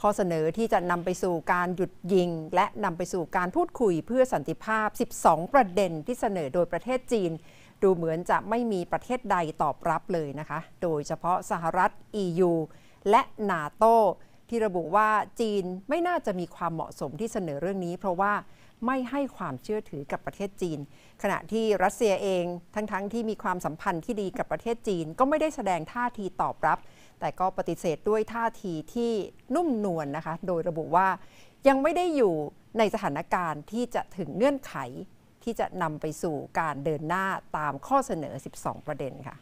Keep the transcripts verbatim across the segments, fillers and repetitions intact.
ข้อเสนอที่จะนำไปสู่การหยุดยิงและนำไปสู่การพูดคุยเพื่อสันติภาพสิบสองประเด็นที่เสนอโดยประเทศจีนดูเหมือนจะไม่มีประเทศใดตอบรับเลยนะคะโดยเฉพาะสหรัฐ อี ยู และนาโต้ที่ระบุว่าจีนไม่น่าจะมีความเหมาะสมที่เสนอเรื่องนี้เพราะว่าไม่ให้ความเชื่อถือกับประเทศจีนขณะที่รัสเซียเองทั้งๆ ท, ที่มีความสัมพันธ์ที่ดีกับประเทศจีนก็ไม่ได้แสดงท่าทีตอบรับแต่ก็ปฏิเสธด้วยท่าทีที่นุ่มนวล นะคะโดยระบุว่ายังไม่ได้อยู่ในสถานการณ์ที่จะถึงเงื่อนไขที่จะนำไปสู่การเดินหน้าตามข้อเสนอสิบสองประเด็นค่ะ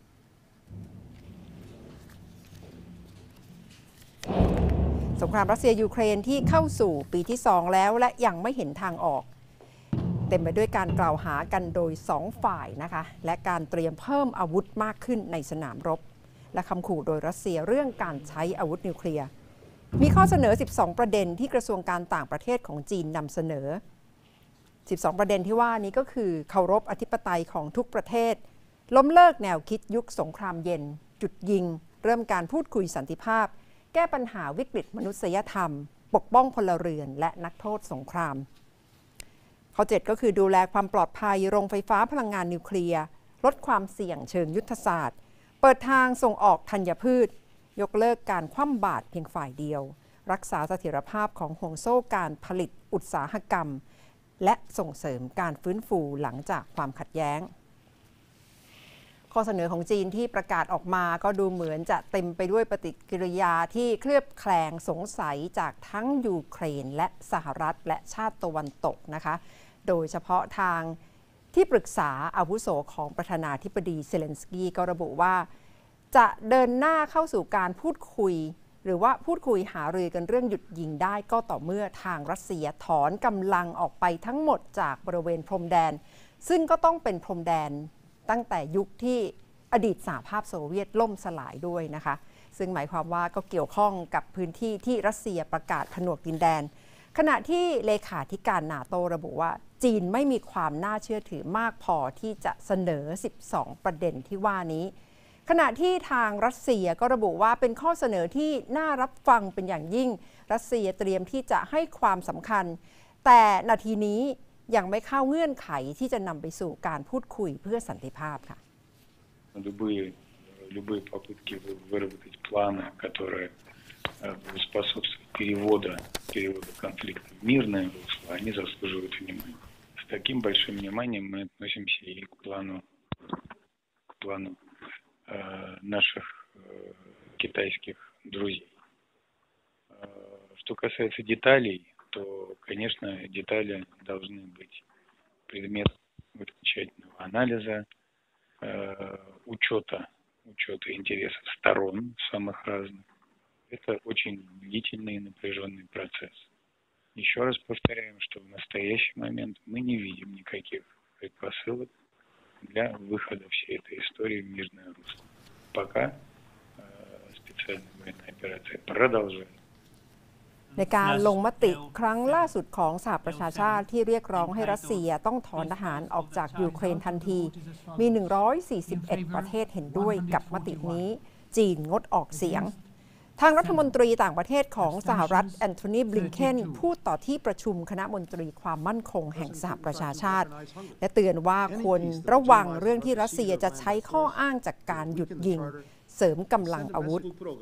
สงครามรัสเซียยูเครนที่เข้าสู่ปีที่สองแล้วและยังไม่เห็นทางออกเต็มไปด้วยการกล่าวหากันโดยสองฝ่ายนะคะและการเตรียมเพิ่มอาวุธมากขึ้นในสนามรบและคำขู่โดยรัสเซียเรื่องการใช้อาวุธนิวเคลียร์มีข้อเสนอสิบสองประเด็นที่กระทรวงการต่างประเทศของจีนนำเสนอสิบสองประเด็นที่ว่านี้ก็คือเคารพอธิปไตยของทุกประเทศล้มเลิกแนวคิดยุคสงครามเย็นจุดยิงเริ่มการพูดคุยสันติภาพแก้ปัญหาวิกฤตมนุษยธรรมปกป้องพลเรือนและนักโทษสงครามข้อเจ็ดก็คือดูแลความปลอดภัยโรงไฟฟ้าพลังงานนิวเคลียร์ลดความเสี่ยงเชิงยุทธศาสตร์เปิดทางส่งออกธัญพืชยกเลิกการคว่ำบาตรเพียงฝ่ายเดียวรักษาเสถียรภาพของห่วงโซ่การผลิตอุตสาหกรรมและส่งเสริมการฟื้นฟูหลังจากความขัดแย้งข้อเสนอของจีนที่ประกาศออกมาก็ดูเหมือนจะเต็มไปด้วยปฏิกิริยาที่เคลือบแคลงสงสัยจากทั้งยูเครนและสหรัฐและชาติตะวันตกนะคะโดยเฉพาะทางที่ปรึกษาอาวุโสของประธานาธิบดีเซเลนสกี้ก็ระบุว่าจะเดินหน้าเข้าสู่การพูดคุยหรือว่าพูดคุยหารือกันเรื่องหยุดยิงได้ก็ต่อเมื่อทางรัสเซียถอนกำลังออกไปทั้งหมดจากบริเวณพรมแดนซึ่งก็ต้องเป็นพรมแดนตั้งแต่ยุคที่อดีตสหภาพโซเวียตล่มสลายด้วยนะคะซึ่งหมายความว่าก็เกี่ยวข้องกับพื้นที่ที่รัสเซียประกาศผนวกดินแดนขณะที่เลขาธิการนาโตระบุว่าจีนไม่มีความน่าเชื่อถือมากพอที่จะเสนอสิบสองประเด็นที่ว่านี้ขณะที่ทางรัสเซียก็ระบุว่าเป็นข้อเสนอที่น่ารับฟังเป็นอย่างยิ่งรัสเซียเตรียมที่จะให้ความสำคัญแต่นาทีนี้ยังไม่เข้าเงื่อนไขที่จะนำไปสู่การพูดคุยเพื่อสันติภาพค่ะ Любые, любые попытки выработать планы, которые будут способствовать перевода, перевода конфликта в мирное русло, они заслуживают внимания. С таким большим вниманием мы относимся и к плану, к плану э, наших э, китайских друзей. Э, что касается деталей, то, конечно, детали должны быть предметом тщательного анализа, учета, учета интересов сторон самых разных. Это очень длительный и напряженный процесс. Еще раз повторяем, что в настоящий момент мы не видим никаких предпосылок для выхода всей этой истории в мирное русло. Пока э, специальная военная операция продолжается. ในการลงมติครั้งล่าสุดของสหประชาชาติที่เรียกร้องให้รัสเซียต้องถอนทหารออกจากยูเครนทันทีมีหนึ่งร้อยสี่สิบเอ็ดประเทศเห็นด้วยกับมตินี้จีนงดออกเสียงทางรัฐมนตรีต่างประเทศของสหรัฐแอนโทนีบลิงเคนพูดต่อที่ประชุมคณะมนตรีความมั่นคงแห่งสหประชาชาติและเตือนว่าควรระวังเรื่องที่รัสเซียจะใช้ข้ออ้างจากการหยุดยิงเสริมกำลังอาวุธ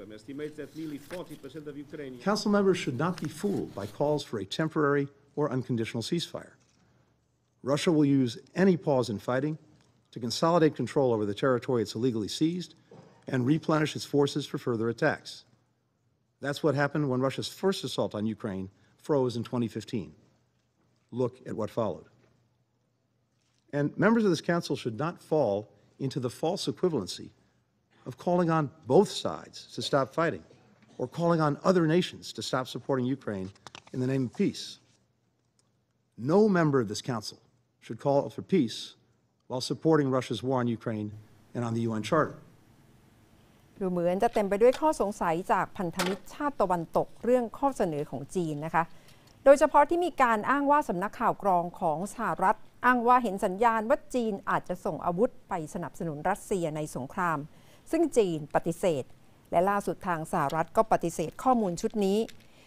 Council members should not be fooled by calls for a temporary or unconditional ceasefire. Russia will use any pause in fighting to consolidate control over the territory it's illegally seized and replenish its forces for further attacks. That's what happened when Russia's first assault on Ukraine froze in twenty fifteen. Look at what followed. And members of this council should not fall into the false equivalency of calling on both sides to stop fighting or calling on other nations to stop supporting Ukraine in the name of peace. No member of this council should call for peace while supporting Russia's war on Ukraine and on the ยู เอ็น Charter. ดูเหมือนจะเต็มไปด้วยข้อสงสัยจากพันธมิตรชาติตะวันตกเรื่องข้อเสนอของจีนนะคะโดยเฉพาะที่มีการอ้างว่าสำนักข่าวกรองของสหรัฐอ้างว่าเห็นสัญญาณว่าจีนอาจจะส่งอาวุธไปสนับสนุนรัสเซียในสงครามซึ่งจีนปฏิเสธและล่าสุดทางสหรัฐก็ปฏิเสธข้อมูลชุดนี้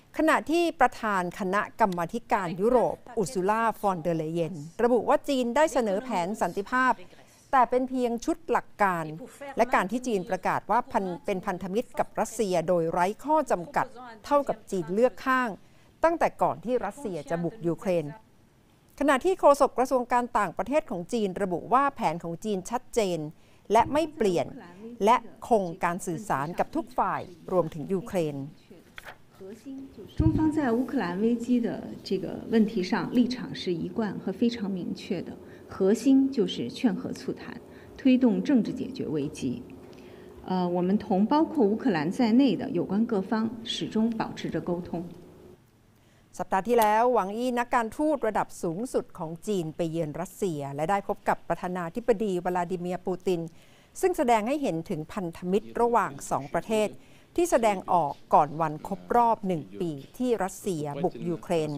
ขณะที่ประธานคณะกรรมาธิการยุโรปอุร์ซูลา ฟอนเดอร์เลเยนระบุว่าจีนได้เสนอแผนสันติภาพแต่เป็นเพียงชุดหลักการและการที่จีนประกาศว่าเป็นพันธมิตรกับรัสเซียโดยไร้ข้อจำกัดเท่ากับจีนเลือกข้างตั้งแต่ก่อนที่รัสเซียจะบุกยูเครนขณะที่โฆษกกระทรวงการต่างประเทศของจีนระบุว่าแผนของจีนชัดเจนและไม่เปลี่ยนและคงการสื่อสารกับทุกฝ่ายรวมถึงยูเครน中方在乌克兰危机的这个问题上立场是一贯和非常明确的，核心就是劝和促谈，推动政治解决危机。呃，我们同包括乌克兰在内的有关各方始终保持着沟通。 สัปดาห์ที่แล้วหวังอี้นักการทูตระดับสูงสุดของจีนไปเยือนรัสเซียและได้พบกับประธานาธิบดีวลาดิเมียร์ปูตินซึ่งแสดงให้เห็นถึงพันธมิตรระหว่างสองประเทศที่แสดงออกก่อนวันครบรอบหนึ่งปีที่รัสเซียบุกยูเครน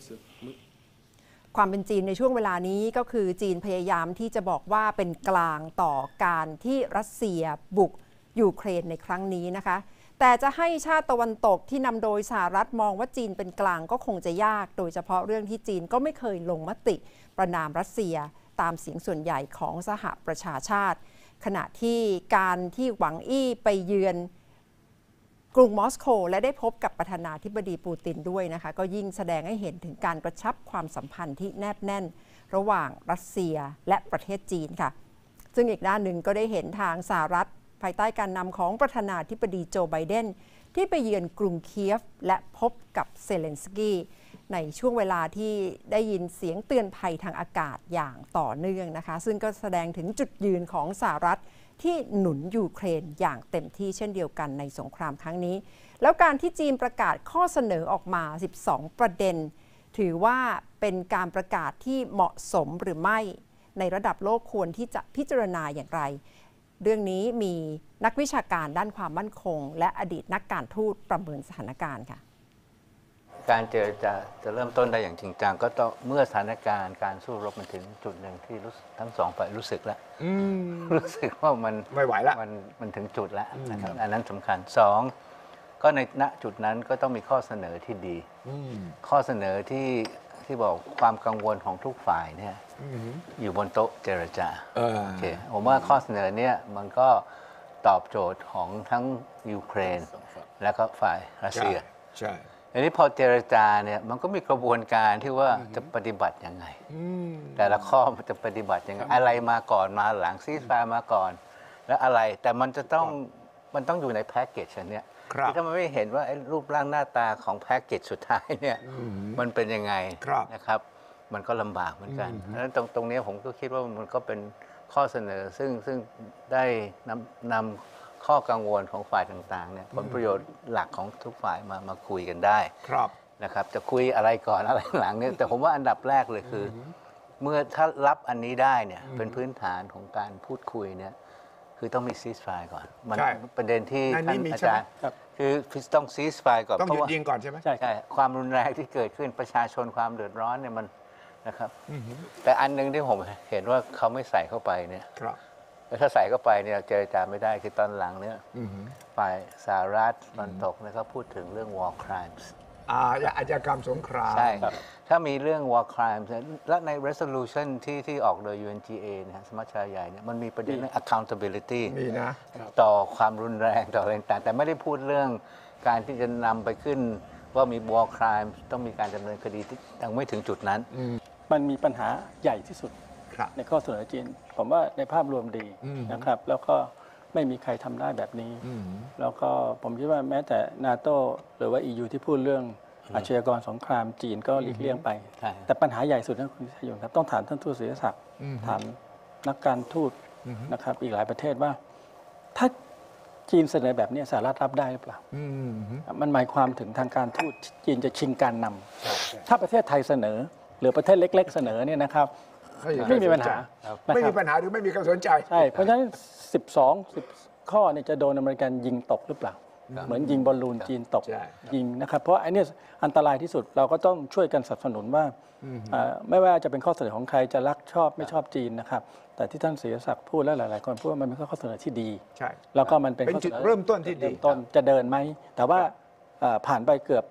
ความเป็นจีนในช่วงเวลานี้ก็คือจีนพยายามที่จะบอกว่าเป็นกลางต่อการที่รัสเซียบุกยูเครนในครั้งนี้นะคะแต่จะให้ชาติตะวันตกที่นำโดยสหรัฐมองว่าจีนเป็นกลางก็คงจะยากโดยเฉพาะเรื่องที่จีนก็ไม่เคยลงมติประณามรัสเซียตามเสียงส่วนใหญ่ของสหประชาชาติขณะที่การที่หวังอี้ไปเยือนกรุงมอสโกและได้พบกับประธานาธิบดีปูตินด้วยนะคะก็ยิ่งแสดงให้เห็นถึงการกระชับความสัมพันธ์ที่แนบแน่นระหว่างรัสเซียและประเทศจีนค่ะซึ่งอีกด้านหนึ่งก็ได้เห็นทางสหรัฐภายใต้การนำของประธานาธิบดีโจไบเดนที่ไปเยือนกรุงเคียฟและพบกับเซเลนสกี้ในช่วงเวลาที่ได้ยินเสียงเตือนภัยทางอากาศอย่างต่อเนื่องนะคะซึ่งก็แสดงถึงจุดยืนของสหรัฐที่หนุนยูเครนอย่างเต็มที่เช่นเดียวกันในสงครามครั้งนี้แล้วการที่จีนประกาศข้อเสนอออกมาสิบสองประเด็นถือว่าเป็นการประกาศที่เหมาะสมหรือไม่ในระดับโลกควรที่จะพิจารณาอย่างไรเรื่องนี้มีนักวิชาการด้านความมั่นคงและอดีตนักการทูตประเมินสถานการณ์ค่ะการเจรจาจะเริ่มต้นได้อย่างจริงจังก็ต้องเมื่อสถานการณ์การสู้รบมันถึงจุดหนึ่งที่ทั้งสองฝ่ายรู้สึกแล้วรู้สึกว่ามันไม่ไหวแล้วมันมันถึงจุดแล้วนะครับอันนั้นสำคัญสองก็ในณจุดนั้นก็ต้องมีข้อเสนอที่ดีข้อเสนอที่ที่บอกความกังวลของทุกฝ่ายเนี่ยอยู่บนโต๊ะเจรจาโอเคผมว่าข้อเสนอเนี่ยมันก็ตอบโจทย์ของทั้งยูเครนและก็ฝ่ายรัสเซียใช่อันนี้พอเจรจาเนี่ยมันก็มีกระบวนการที่ว่าจะปฏิบัติยังไงแต่ละข้อมันจะปฏิบัติยังไงอะไรมาก่อนมาหลังซีซายมาก่อนแล้วอะไรแต่มันจะต้องมันต้องอยู่ในแพ็กเกจอันเนี้ยถ้ามันไม่เห็นว่าไอ้รูปร่างหน้าตาของแพ็กเกจสุดท้ายเนี่ยมันเป็นยังไงนะครับมันก็ลำบากเหมือนกันเพราะฉะนั้นตรงตรงนี้ผมก็คิดว่ามันก็เป็นข้อเสนอซึ่งซึ่งได้นำนำข้อกังวลของฝ่ายต่างๆเนี่ยผลประโยชน์หลักของทุกฝ่ายมามาคุยกันได้นะครับจะคุยอะไรก่อนอะไรหลังเนี่ยแต่ผมว่าอันดับแรกเลยคือเมื่อถ้ารับอันนี้ได้เนี่ยเป็นพื้นฐานของการพูดคุยเนี่ยคือต้องมีซีสไฟร์ก่อนมันประเด็นที่ท่านอาจารย์คือต้องซีสไฟร์ก่อนต้องหยุดยิงก่อนใช่ไหมใช่ใช่ความรุนแรงที่เกิดขึ้นประชาชนความเดือดร้อนเนี่ยมันนะครับแต่อันนึงที่ผมเห็นว่าเขาไม่ใส่เข้าไปเนี่ยแล้วถ้าใส่เข้าไปเนี่ยเจรจาไม่ได้คือตอนหลังเนี่ยฝ่ายสหรัฐตะวันตกเนี่ยเขาพูดถึงเรื่อง war crimes อาชญากรรมสงครามใช่ถ้ามีเรื่อง war crimes และใน resolution ที่ที่ออกโดย ยู เอ็น จี เอ นะฮะสมัชชาใหญ่เนี่ยมันมีประเด็นเรื่อง accountability มีนะต่อความรุนแรงต่ออะไรต่างแต่ไม่ได้พูดเรื่องการที่จะนำไปขึ้นว่ามี war crimes ต้องมีการดำเนินคดีที่ยังไม่ถึงจุดนั้นมันมีปัญหาใหญ่ที่สุดในข้อเสนอจีนผมว่าในภาพรวมดีนะครับแล้วก็ไม่มีใครทำได้แบบนี้แล้วก็ผมคิดว่าแม้แต่นาโต้หรือว่า อี ยู ที่พูดเรื่องอาชญากรสงครามจีนก็หลีกเลี่ยงไปแต่ปัญหาใหญ่สุดนะคุณชยงครับต้องถามท่านทูตศิริศักดิ์ถามนักการทูตนะครับอีกหลายประเทศว่าถ้าจีนเสนอแบบนี้สหรัฐรับได้หรือเปล่ามันหมายความถึงทางการทูตจีนจะชิงการนำถ้าประเทศไทยเสนอหรือประเทศเล็กๆเสนอเนี่ยนะครับไม่มีปัญหาไม่มีปัญหาหรือไม่มีการสนใจใช่เพราะฉะนั้นสิบสอง สิบข้อเนี่ยจะโดนอเมริกันยิงตกหรือเปล่าเหมือนยิงบอลลูนจีนตกยิงนะครับเพราะไอ้นี่อันตรายที่สุดเราก็ต้องช่วยกันสนับสนุนว่าไม่ว่าจะเป็นข้อเสนอของใครจะรักชอบไม่ชอบจีนนะครับแต่ที่ท่านศิริศักดิ์พูดและหลายๆคนพูดว่ามันเป็นข้อเสนอที่ดีใช่แล้วก็มันเป็นจุดเริ่มต้นที่ดีต้นจะเดินไหมแต่ว่าผ่านไปเกือบ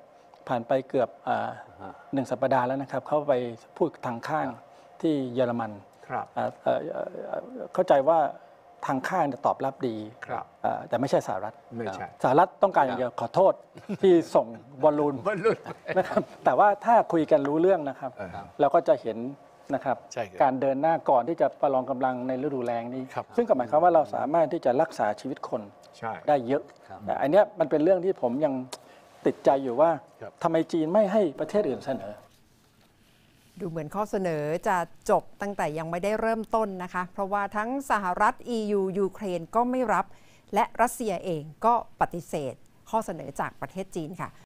ผ่านไปเกือบอ่าหนึ่งสัปดาห์แล้วนะครับเขาไปพูดทางข้างที่เยอรมันครับอ่าเอ่อเอ่อเอ่อเข้าใจว่าทางข้างเนี่ยตอบรับดีครับอ่าแต่ไม่ใช่สหรัฐไม่ใช่สหรัฐต้องการอย่างเดียวขอโทษที่ส่งบอลลูนบอลลูนนะครับแต่ว่าถ้าคุยกันรู้เรื่องนะครับเออครับเราก็จะเห็นนะครับใช่ครับการเดินหน้าก่อนที่จะประลองกำลังในฤดูแล้งนี้ครับซึ่งก็หมายความว่าเราสามารถที่จะรักษาชีวิตคนใช่ได้เยอะครับแต่อันเนี้ยมันเป็นเรื่องที่ผมยังติดใจอยู่ว่าครับทำไมจีนไม่ให้ประเทศอื่นเสนอดูเหมือนข้อเสนอจะจบตั้งแต่ยังไม่ได้เริ่มต้นนะคะ เพราะว่าทั้งสหรัฐ อี ยู ยูเครนก็ไม่รับ และรัสเซียเองก็ปฏิเสธข้อเสนอจากประเทศจีนค่ะ